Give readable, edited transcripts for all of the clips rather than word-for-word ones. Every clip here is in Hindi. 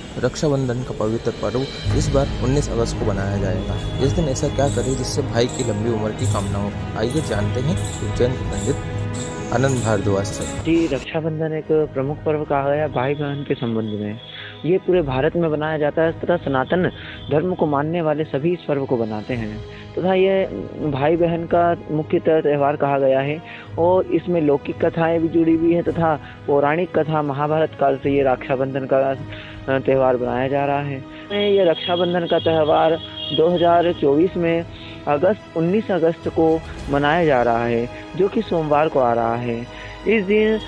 रक्षाबंधन का पवित्र पर्व इस बार 19 अगस्त को मनाया जाएगा। इस दिन ऐसा क्या करें जिससे भाई की लंबी उम्र की कामना हो? आइए जानते हैं उज्जैन के पंडित आनंद भारद्वाज से। जी, रक्षाबंधन एक प्रमुख पर्व कहा गया है भाई-बहन के संबंध में। ये पूरे भारत में मनाया जाता है तथा सनातन धर्म को मानने वाले सभी इस पर्व को मनाते हैं तथा ये भाई-बहन का मुख्यतः त्योहार कहा गया है और इसमें लौकिक कथाएँ भी जुड़ी हुई हैं तथा पौराणिक कथा महाभारत काल से ये रक्षाबंधन का त्योहार मनाया जा रहा है। ये रक्षाबंधन का त्योहार 2024 में 19 अगस्त को मनाया जा रहा है, जो कि सोमवार को आ रहा है। इस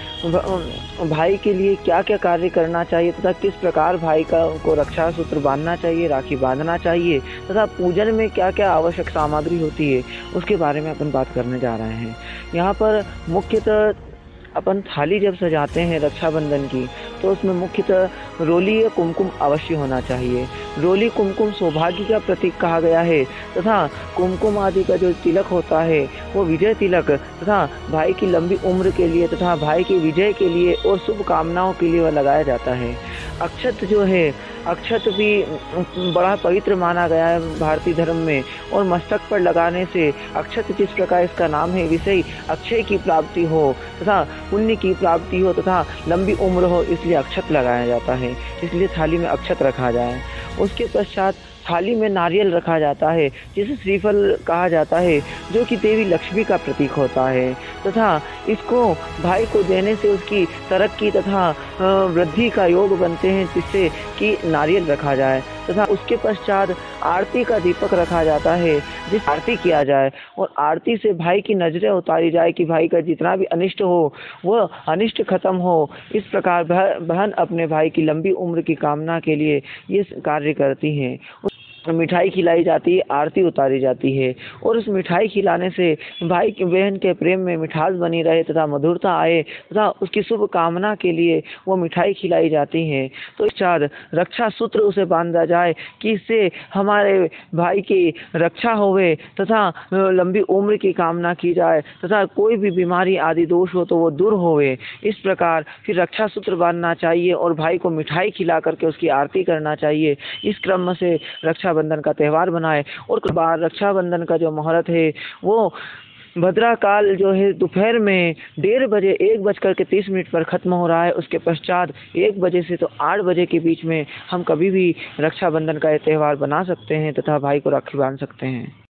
दिन भाई के लिए क्या-क्या कार्य करना चाहिए तथा किस प्रकार भाई को रक्षा सूत्र बांधना चाहिए, राखी बांधना चाहिए तथा पूजन में क्या-क्या आवश्यक सामग्री होती है, उसके बारे में अपन बात करने जा रहे हैं। यहाँ पर मुख्यतः अपन थाली जब सजाते हैं रक्षाबंधन की, तो उसमें मुख्यतः रोली या कुमकुम अवश्य होना चाहिए। रोली कुमकुम सौभाग्य का प्रतीक कहा गया है तथा कुमकुम आदि का जो तिलक होता है वो विजय तिलक तथा भाई की लंबी उम्र के लिए तथा भाई की विजय के लिए और शुभ कामनाओं के लिए वह लगाया जाता है। अक्षत जो है, अक्षत भी बड़ा पवित्र माना गया है भारतीय धर्म में और मस्तक पर लगाने से अक्षत जिस प्रकार इसका नाम है विषय अक्षय की प्राप्ति हो तथा पुण्य की प्राप्ति हो तथा लंबी उम्र हो, इसलिए अक्षत लगाया जाता है। इसलिए थाली में अक्षत रखा जाए। उसके पश्चात थाली में नारियल रखा जाता है, जिसे श्रीफल कहा जाता है, जो कि देवी लक्ष्मी का प्रतीक होता है तथा इसको भाई को देने से उसकी तरक्की तथा वृद्धि का योग बनते हैं, जिससे कि नारियल रखा जाए तथा उसके पश्चात आरती का दीपक रखा जाता है, जिस आरती किया जाए और आरती से भाई की नजरें उतारी जाए कि भाई का जितना भी अनिष्ट हो वह अनिष्ट खत्म हो। इस प्रकार बहन अपने भाई की लंबी उम्र की कामना के लिए ये कार्य करती हैं। मिठाई खिलाई जाती है, आरती उतारी जाती है और उस मिठाई खिलाने से भाई की बहन के प्रेम में मिठास बनी रहे तथा मधुरता आए तथा उसकी शुभ कामना के लिए वो मिठाई खिलाई जाती है। तो इस चार रक्षा सूत्र उसे बांधा जाए कि इससे हमारे भाई की रक्षा होवे तथा लंबी उम्र की कामना की जाए तथा कोई भी बीमारी आदि दोष हो तो वो दूर होवे। इस प्रकार फिर रक्षा सूत्र बांधना चाहिए और भाई को मिठाई खिला करके उसकी आरती करना चाहिए। इस क्रम से रक्षाबंधन का त्यौहार बनाए और बार रक्षाबंधन का जो मुहूर्त है वो भद्रा काल जो है दोपहर में 1:30 बजे 1:30 पर ख़त्म हो रहा है। उसके पश्चात 1 बजे से तो 8 बजे के बीच में हम कभी भी रक्षाबंधन का ये त्यौहार बना सकते हैं तथा भाई को राखी बांध सकते हैं।